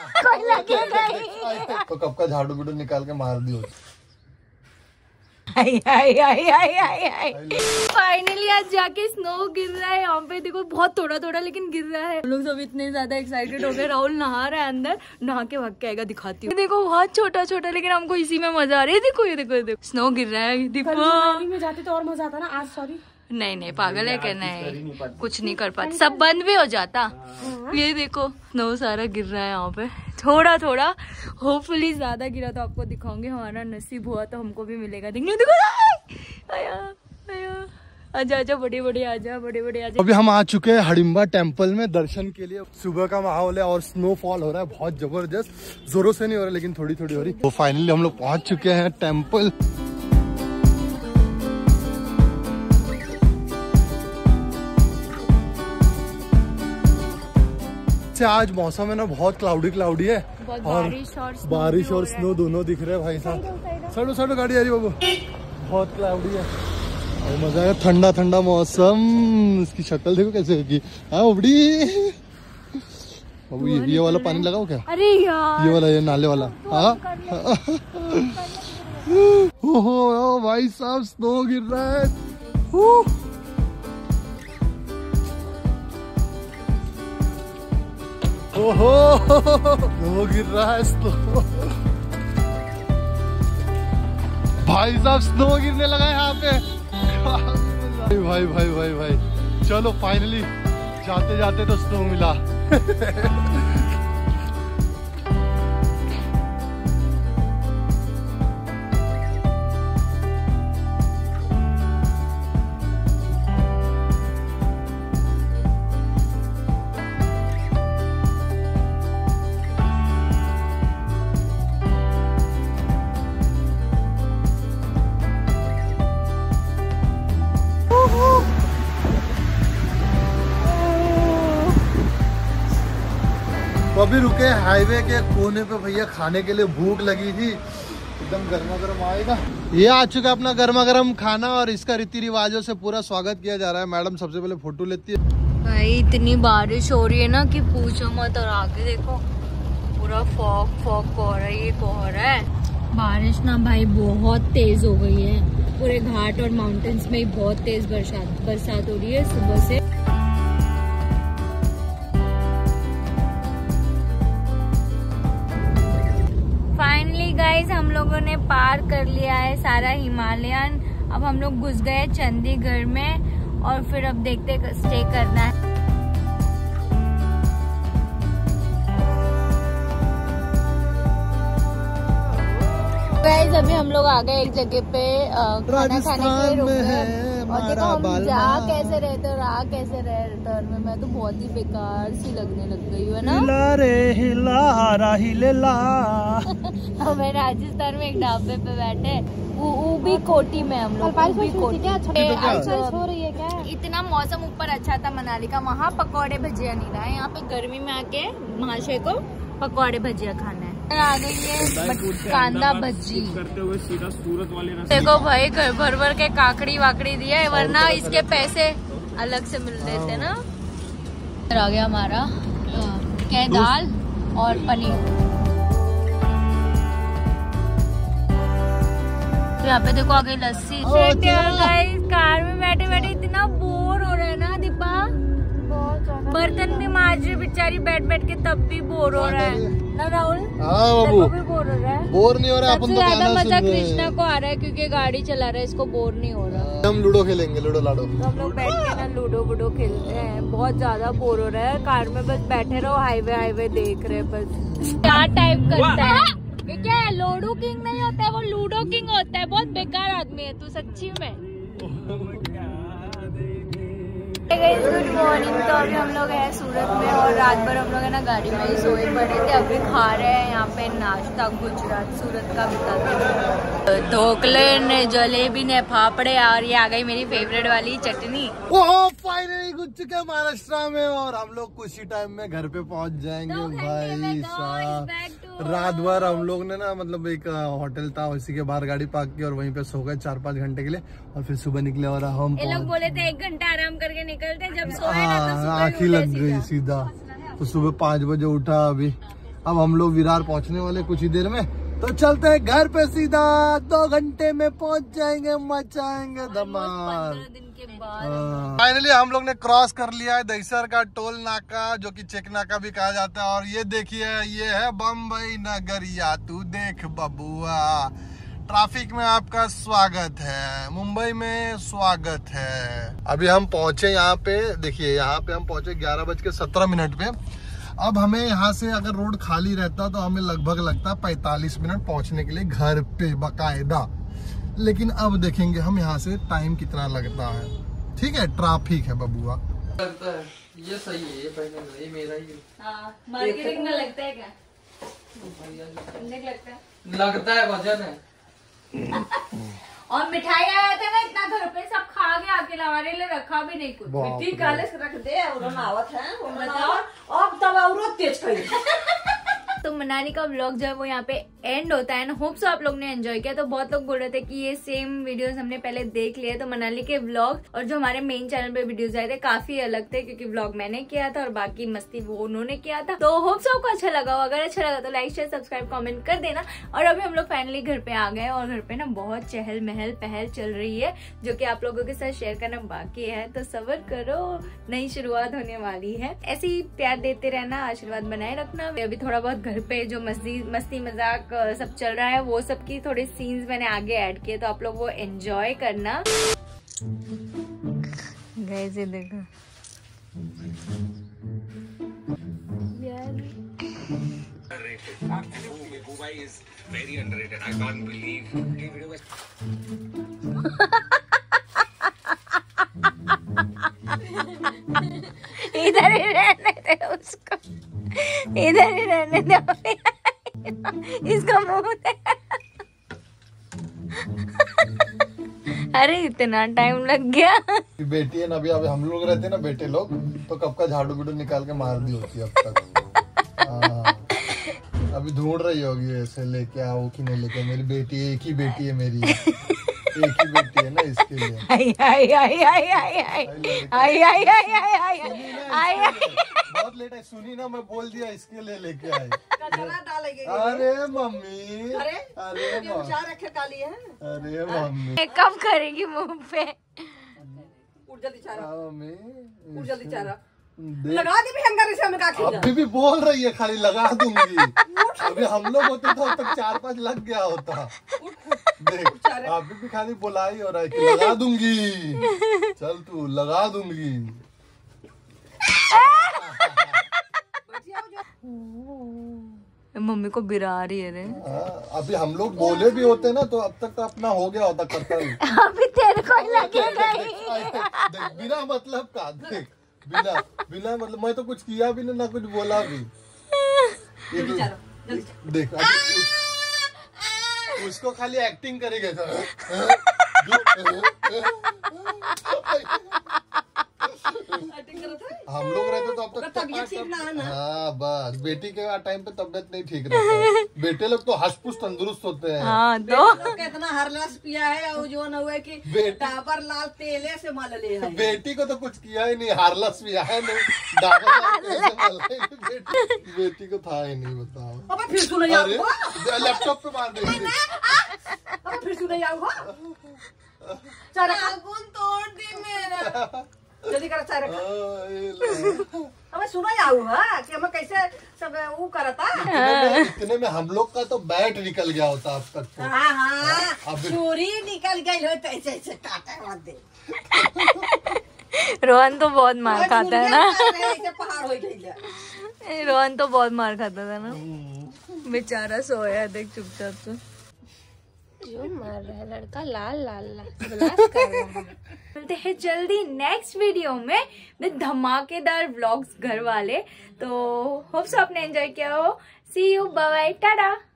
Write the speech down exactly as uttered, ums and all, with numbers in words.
कोई लगेगा ही। तो कब का झाड़ू बिड़ू निकाल के मार दियो। फाइनली आज जाके स्नो गिर रहा है यहाँ पे, देखो बहुत थोड़ा थोड़ा लेकिन गिर रहा है। हम लोग सब इतने ज्यादा एक्साइटेड हो गए। राहुल नहा रहा है अंदर, नहा के भाग के आएगा, दिखाती हूँ। देखो बहुत छोटा छोटा लेकिन हमको इसी में मजा आ रहा है। देखो ये देखो, देखो स्नो गिर रहा है। दीपा में जाते तो और मजा आता ना। आज सॉरी नहीं नहीं पागल है क्या, नहीं कुछ नहीं कर पाते, सब बंद भी हो जाता। ये देखो स्नो सारा गिर रहा है यहाँ पे थोड़ा थोड़ा। होपफुली ज्यादा गिरा तो आपको दिखाऊंगे, हमारा नसीब हुआ तो हमको भी मिलेगा। देखने देखो आया आया, आजा आजा बड़े बड़े आजा, बड़े बड़े आजा। अभी हम आ चुके हैं हडिम्बा टेम्पल में दर्शन के लिए। सुबह का माहौल है और स्नोफॉल हो रहा है बहुत जबरदस्त। जोरों से नहीं हो रहा लेकिन थोड़ी थोड़ी हो रही। तो फाइनली हम लोग पहुंच चुके हैं टेम्पल। आज मौसम है ना बहुत क्लाउडी क्लाउडी है और बारिश और बारिश और स्नो दोनों दिख रहे हैं भाई साहब। साइडो साइडो गाड़ी आ रही बाबू, बहुत क्लाउडी है और मजा आएगा। ठंडा ठंडा मौसम, इसकी शक्ल देखो कैसे होगी। हाँ उबड़ी बाबू, ये ये वाला पानी लगाओ क्या? अरे यार ये वाला, ये नाले वाला। हाँ ओहो भाई साहब स्नो गिर रहा है। ओहो स्नो गिर रहा है स्नो। भाई साहब स्नो गिरने लगा यहाँ पे। भाई भाई भाई भाई भाई चलो फाइनली जाते जाते तो स्नो मिला। तो अभी रुके हाईवे के कोने पे भैया, खाने के लिए भूख लगी थी, एकदम गर्मा गर्म आएगा। ये आ चुका अपना गर्मा गर्म खाना और इसका रीति रिवाजों से पूरा स्वागत किया जा रहा है। मैडम सबसे पहले फोटो लेती है। भाई इतनी बारिश हो रही है ना कि पूछो मत। और आगे देखो पूरा फॉग फॉग कोहरा, ये कोहरा है। बारिश ना भाई बहुत तेज हो गई है, पूरे घाट और माउंटेन्स में बहुत तेज बरसात बरसात हो रही है सुबह से। फाइनली गाइज हम लोगों ने पार कर लिया है सारा हिमालयन। अब हम लोग घुस गए चंडीगढ़ में और फिर अब देखते स्टे करना है। गाइज अभी हम लोग आ गए एक जगह पे खाना खाने के लिए रुक गए। और देखो हम जा कैसे रहे थे और आ कैसे रहे रिटर्न में। मैं तो बहुत ही बेकार सी लगने लग गई हूँ ना। हिला रे हिला राही ले ला। हमें राजस्थान में एक ढाबे पे बैठे, ऊबी कोटी में हम लोग। ऊबी कोटी हो रही है क्या? इतना मौसम ऊपर अच्छा था मनाली का, वहाँ पकौड़े भजिया नहीं रहा है। यहाँ पे गर्मी में आके महाशय को पकौड़े भजिया खाना है। आ गई है कांदा भजी करते हुए सीधा सूरत वाले। देखो भाई भर भर के काकड़ी वाकड़ी दिया है, वरना इसके पैसे अलग से मिल रहे थे ना। आ गया हमारा क्या, दाल और पनीर। यहाँ पे देखो आ गई लस्सी। कार में बैठे बैठे इतना बोर हो रहा है ना दीपा, बर्तन भी मांज रही बेचारी बैठ बैठ के, तब भी बोर हो रहा है ना राहुल? हाँ बाबू भी बोर हो रहा है। बोर नहीं हो रहा। अपन तो ज्यादा मजा कृष्णा को आ रहा है क्योंकि गाड़ी चला रहा है, इसको बोर नहीं हो रहा। हम लूडो खेलेंगे, लूडो लाडो। तो हम लोग बैठ के ना लूडो वूडो खेलते हैं। बहुत ज्यादा बोर हो रहा है कार में, बस बैठे रहो हाईवे हाईवे देख रहे बस। क्या टाइप करता है ये, क्या है लूडो किंग नहीं होता है वो, लूडो किंग होता है। बहुत बेकार आदमी है तू सच्ची में। Good morning. तो अभी हम लोग हैं सूरत में और रात भर हम लोग है ना गाड़ी में ही सोए पड़े थे। अभी खा रहे हैं यहाँ पे नाश्ता, गुजरात सूरत का बताते हैं। ढोकले ने, जलेबी ने, फाफड़े और ये आ गई मेरी फेवरेट वाली चटनी। ओह फाइनली घुस चुके हैं महाराष्ट्र में और हम लोग कुछ ही टाइम में घर पे पहुंच जाएंगे भाई साहब। रात भर हम लोग ने ना मतलब एक होटल था उसी के बाहर गाड़ी पार्क की और वहीं पे सो गए चार पाँच घंटे के लिए और फिर सुबह निकले। और हम ये लोग बोले थे एक घंटा आराम करके निकलते, जब सोए ना तो आँख ही लग गई सीधा। तो सुबह पाँच बजे उठा, अभी अब हम लोग विरार पहुंचने वाले कुछ ही देर में, तो चलते हैं घर पे सीधा। दो घंटे में पहुंच जाएंगे, मचाएंगे धमाल। फाइनली हम लोग ने क्रॉस कर लिया है दहीसर का टोल नाका, जो कि चेक नाका भी कहा जाता है। और ये देखिए, ये है बम्बई नगरिया, तू देख बबुआ। ट्रैफिक में आपका स्वागत है, मुंबई में स्वागत है। अभी हम पहुंचे यहाँ पे, देखिए यहाँ पे हम पहुंचे ग्यारह बज के सत्रह मिनट पे। अब हमें यहाँ से अगर रोड खाली रहता तो हमें लगभग लगता पैंतालीस मिनट पहुंचने के लिए घर पे बकायदा। लेकिन अब देखेंगे हम यहाँ से टाइम कितना लगता है। ठीक है, ट्रैफिक है बबुआ। लगता है ये सही है, ये पहले ये मेरा ही हाँ, मार्केटिंग में लगता है क्या? लगता है लगता है वजन है। और मिठाई आया था ना इतना, घर पे सब खा गए, अकेला हमारे लिए रखा भी नहीं कुछ। मिट्टी काले से रख दे, आवत है बताओ। अब तब और तेज करी। तो मनाली का व्लॉग जो है वो यहाँ पे एंड होता है ना। होप सो आप लोग ने एंजॉय किया। तो बहुत लोग बोल रहे थे कि ये सेम वीडियोस हमने पहले देख लिए। तो मनाली के व्लॉग और जो हमारे मेन चैनल पे वीडियोस आए थे काफी अलग थे, क्योंकि व्लॉग मैंने किया था और बाकी मस्ती वो उन्होंने किया था। तो होप सो आपको अच्छा लगा हो। अगर अच्छा लगा तो लाइक शेयर सब्सक्राइब कमेंट कर देना। और अभी हम लोग फाइनली घर पे आ गए और घर पे ना बहुत चहल महल पहल चल रही है, जो की आप लोगों के साथ शेयर करना बाकी है। तो सब्र करो, नई शुरुआत होने वाली है। ऐसे ही प्यार देते रहना, आशीर्वाद बनाए रखना। अभी थोड़ा बहुत घर पे जो मस्ती मस्ती मजाक सब चल रहा है, वो सब की थोड़े सीन्स मैंने आगे ऐड किए, तो आप लोग वो एंजॉय करना। गाइस ये देखो, इधर ही रहने दे उसको, इधर ही रहने दे। इसका मुंह अरे इतना टाइम लग गया। बेटी है ना, अभी अभी हम लोग रहते ना बेटे लोग, तो कब का झाड़ू बिड़ू निकाल के मार दी होती है अब तक। अभी ढूंढ रही होगी ऐसे, लेके आओ कि नहीं लेके। मेरी बेटी एक ही बेटी है, मेरी एक ही बेटी है ना, इसके लिए। आई आई आई आई आई आई आई आई आई आई आई आई बहुत लेट है, सुनी ना, मैं बोल दिया इसके लिए लेके आई। अरे मम्मी, अरे अरे डाली है, अरे मम्मी कब करेगी मुंह पे? मम्मी जल्दी लगा दी भी हंगर से, हमें अभी भी बोल रही है खाली लगा दूंगी। अभी हम लोग होते तो अब तक चार पांच लग गया होता। देख अभी भी खाली बुलाई हो रहा है कि लगा दूंगी, चल तू लगा दूंगी। मम्मी को बिरा रही है रे। अभी हम लोग बोले भी होते ना तो अब तक तो अपना हो गया होता कर्तव्य। अभी तेरे को ही लगेगा ही। बिना मतलब का, देख बिना बिना मतलब मैं तो कुछ किया भी नहीं, ना कुछ बोला भी। देख उसको खाली एक्टिंग करेगा। हम लोग रहते तो अब तक तबीयत ठीक ना है ना। हाँ बस, बेटी के टाइम पे तबीयत नहीं ठीक रहता है। बेटे लोग तो हंस-पुस तंदुरुस्त होते हैं। हाँ, तो कितना हरलस पिया है और जो न हुए कि डाबर लाल तेले से मल ले है। बेटी को तो कुछ किया ही नहीं, हारलस पिया है नहीं, डाबर लाल तेल से मल है। बेटी बेटी को था ही नहीं, बताओ। अब फिर सुन जाओ, लैपटॉप पे मार देंगे। अब फिर सुन जाओ, चाकू तोड़ दी मेरा। जल्दी कर चाय रखा। हमें सुना जाऊ है कि हमें कैसे सब वो करता। इतने में हम लोग का तो बैट निकल गया होता अब तक तो। हाँ हाँ, छुरी निकल गई हो तो ऐसे ऐसे काटे मत दे। रोहन तो बहुत मार खाता है ना। ऐसे पहाड़ हो गई। रोहन तो बहुत मार खाता था ना, बेचारा सोया देख चुपचाप से। जो मार रहा है लड़का, लाल लाल लाल कर रहा है। मिलते हैं जल्दी नेक्स्ट वीडियो में विद धमाकेदार व्लॉग्स घर वाले। तो होप सो आपने एंजॉय किया हो। See you, bye bye, Tata.